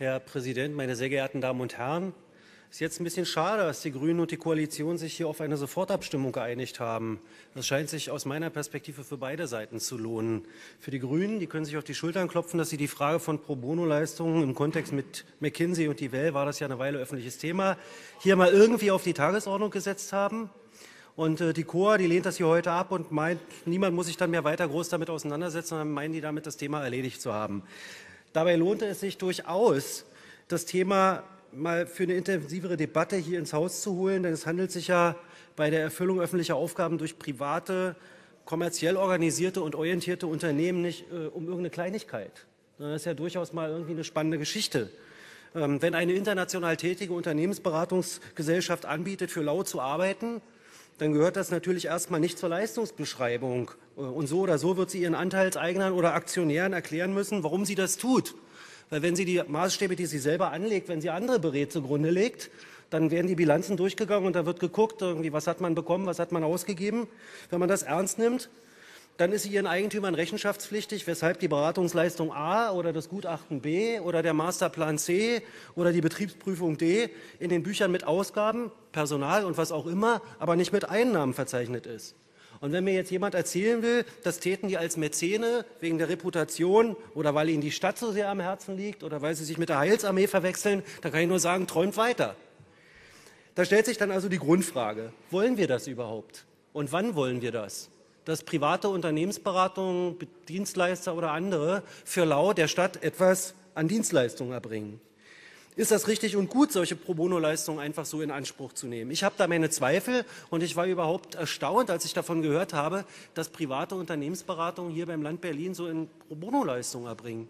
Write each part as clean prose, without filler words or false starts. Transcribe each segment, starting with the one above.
Herr Präsident, meine sehr geehrten Damen und Herren! Es ist jetzt ein bisschen schade, dass die Grünen und die Koalition sich hier auf eine Sofortabstimmung geeinigt haben. Das scheint sich aus meiner Perspektive für beide Seiten zu lohnen. Für die Grünen, die können sich auf die Schultern klopfen, dass sie die Frage von Pro-Bono-Leistungen im Kontext mit McKinsey und die Well, war das ja eine Weile öffentliches Thema, hier mal irgendwie auf die Tagesordnung gesetzt haben. Und die Coa, die lehnt das hier heute ab und meint, niemand muss sich dann mehr weiter groß damit auseinandersetzen, sondern meinen die damit, das Thema erledigt zu haben. Dabei lohnte es sich durchaus, das Thema mal für eine intensivere Debatte hier ins Haus zu holen, denn es handelt sich ja bei der Erfüllung öffentlicher Aufgaben durch private, kommerziell organisierte und orientierte Unternehmen nicht um irgendeine Kleinigkeit. Das ist ja durchaus mal irgendwie eine spannende Geschichte. Wenn eine international tätige Unternehmensberatungsgesellschaft anbietet, für lau zu arbeiten, dann gehört das natürlich erstmal nicht zur Leistungsbeschreibung. Und so oder so wird sie ihren Anteilseignern oder Aktionären erklären müssen, warum sie das tut. Weil wenn sie die Maßstäbe, die sie selber anlegt, wenn sie andere berät, zugrunde legt, dann werden die Bilanzen durchgegangen und da wird geguckt, irgendwie, was hat man bekommen, was hat man ausgegeben. Wenn man das ernst nimmt, dann ist sie ihren Eigentümern rechenschaftspflichtig, weshalb die Beratungsleistung A oder das Gutachten B oder der Masterplan C oder die Betriebsprüfung D in den Büchern mit Ausgaben, Personal und was auch immer, aber nicht mit Einnahmen verzeichnet ist. Und wenn mir jetzt jemand erzählen will, das täten die als Mäzene wegen der Reputation oder weil ihnen die Stadt so sehr am Herzen liegt oder weil sie sich mit der Heilsarmee verwechseln, dann kann ich nur sagen, träumt weiter. Da stellt sich dann also die Grundfrage, wollen wir das überhaupt? Und wann wollen wir das? Dass private Unternehmensberatungen, Dienstleister oder andere für lau der Stadt etwas an Dienstleistungen erbringen. Ist das richtig und gut, solche Pro-Bono-Leistungen einfach so in Anspruch zu nehmen? Ich habe da meine Zweifel und ich war überhaupt erstaunt, als ich davon gehört habe, dass private Unternehmensberatungen hier beim Land Berlin so in Pro-Bono-Leistungen erbringen.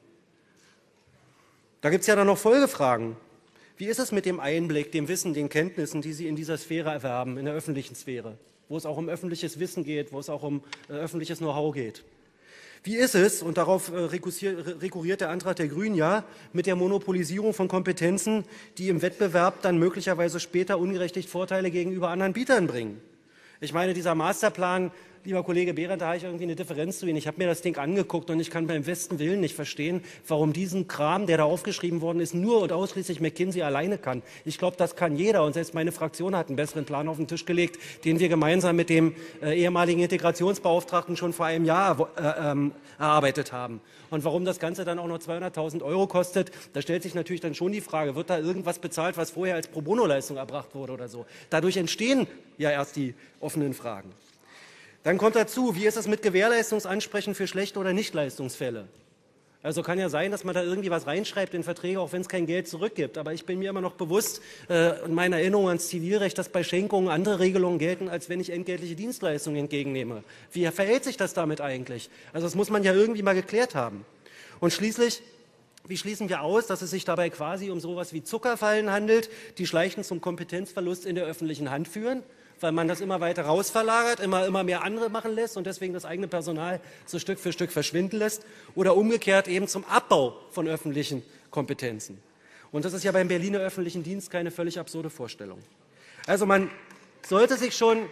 Da gibt es ja dann noch Folgefragen. Wie ist es mit dem Einblick, dem Wissen, den Kenntnissen, die Sie in dieser Sphäre erwerben, in der öffentlichen Sphäre, wo es auch um öffentliches Wissen geht, wo es auch um öffentliches Know-how geht? Wie ist es, und darauf rekurriert der Antrag der Grünen ja, mit der Monopolisierung von Kompetenzen, die im Wettbewerb dann möglicherweise später ungerecht Vorteile gegenüber anderen Bietern bringen? Ich meine, dieser Masterplan, lieber Kollege Behrendt, da habe ich irgendwie eine Differenz zu Ihnen. Ich habe mir das Ding angeguckt und ich kann beim besten Willen nicht verstehen, warum diesen Kram, der da aufgeschrieben worden ist, nur und ausschließlich McKinsey alleine kann. Ich glaube, das kann jeder und selbst meine Fraktion hat einen besseren Plan auf den Tisch gelegt, den wir gemeinsam mit dem ehemaligen Integrationsbeauftragten schon vor einem Jahr erarbeitet haben. Und warum das Ganze dann auch noch 200.000 € kostet, da stellt sich natürlich dann schon die Frage, wird da irgendwas bezahlt, was vorher als Pro-Bono-Leistung erbracht wurde oder so. Dadurch entstehen ja erst die offenen Fragen. Dann kommt dazu, wie ist es mit Gewährleistungsansprüchen für schlechte oder Nichtleistungsfälle? Also kann ja sein, dass man da irgendwie was reinschreibt in Verträge, auch wenn es kein Geld zurückgibt. Aber ich bin mir immer noch bewusst, in meiner Erinnerung ans Zivilrecht, dass bei Schenkungen andere Regelungen gelten, als wenn ich entgeltliche Dienstleistungen entgegennehme. Wie verhält sich das damit eigentlich? Also das muss man ja irgendwie mal geklärt haben. Und schließlich, wie schließen wir aus, dass es sich dabei quasi um sowas wie Zuckerfallen handelt, die schleichend zum Kompetenzverlust in der öffentlichen Hand führen? Weil man das immer weiter rausverlagert, immer mehr andere machen lässt und deswegen das eigene Personal so Stück für Stück verschwinden lässt oder umgekehrt eben zum Abbau von öffentlichen Kompetenzen. Und das ist ja beim Berliner öffentlichen Dienst keine völlig absurde Vorstellung. Also man sollte sich schon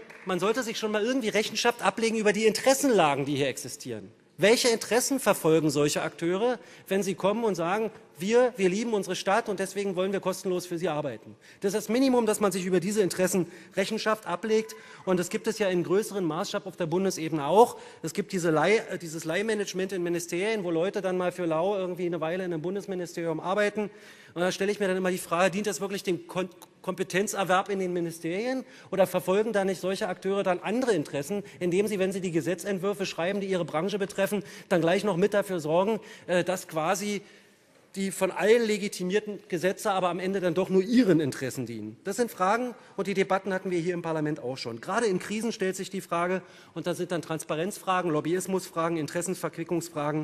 mal irgendwie Rechenschaft ablegen über die Interessenlagen, die hier existieren. Welche Interessen verfolgen solche Akteure, wenn sie kommen und sagen, wir lieben unsere Stadt und deswegen wollen wir kostenlos für sie arbeiten? Das ist das Minimum, dass man sich über diese Interessen Rechenschaft ablegt. Und das gibt es ja in größerem Maßstab auf der Bundesebene auch. Es gibt dieses Leihmanagement in Ministerien, wo Leute dann mal für lau irgendwie eine Weile in einem Bundesministerium arbeiten. Und da stelle ich mir dann immer die Frage, dient das wirklich dem Kompetenzerwerb in den Ministerien oder verfolgen da nicht solche Akteure dann andere Interessen, indem sie, wenn sie die Gesetzentwürfe schreiben, die ihre Branche betreffen, dann gleich noch mit dafür sorgen, dass quasi die von allen legitimierten Gesetze aber am Ende dann doch nur ihren Interessen dienen. Das sind Fragen und die Debatten hatten wir hier im Parlament auch schon. Gerade in Krisen stellt sich die Frage und da sind dann Transparenzfragen, Lobbyismusfragen, Interessensverquickungsfragen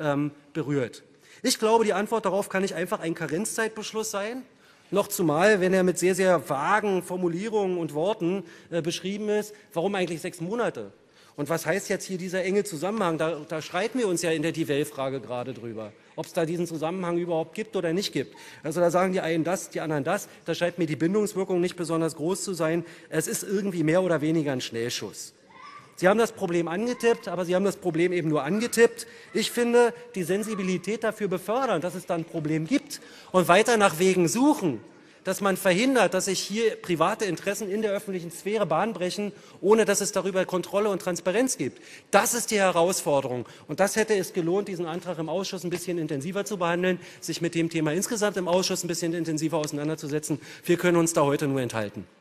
berührt. Ich glaube, die Antwort darauf kann nicht einfach ein Karenzzeitbeschluss sein, noch zumal, wenn er mit sehr, sehr vagen Formulierungen und Worten beschrieben ist, warum eigentlich 6 Monate? Und was heißt jetzt hier dieser enge Zusammenhang? Da streiten wir uns ja in der Die-Welt-Frage gerade drüber, ob es da diesen Zusammenhang überhaupt gibt oder nicht gibt. Also da sagen die einen das, die anderen das. Da scheint mir die Bindungswirkung nicht besonders groß zu sein. Es ist irgendwie mehr oder weniger ein Schnellschuss. Sie haben das Problem angetippt, aber Sie haben das Problem eben nur angetippt. Ich finde, die Sensibilität dafür befördern, dass es da ein Problem gibt und weiter nach Wegen suchen, dass man verhindert, dass sich hier private Interessen in der öffentlichen Sphäre Bahn brechen, ohne dass es darüber Kontrolle und Transparenz gibt. Das ist die Herausforderung. Und das hätte es gelohnt, diesen Antrag im Ausschuss ein bisschen intensiver zu behandeln, sich mit dem Thema insgesamt im Ausschuss ein bisschen intensiver auseinanderzusetzen. Wir können uns da heute nur enthalten.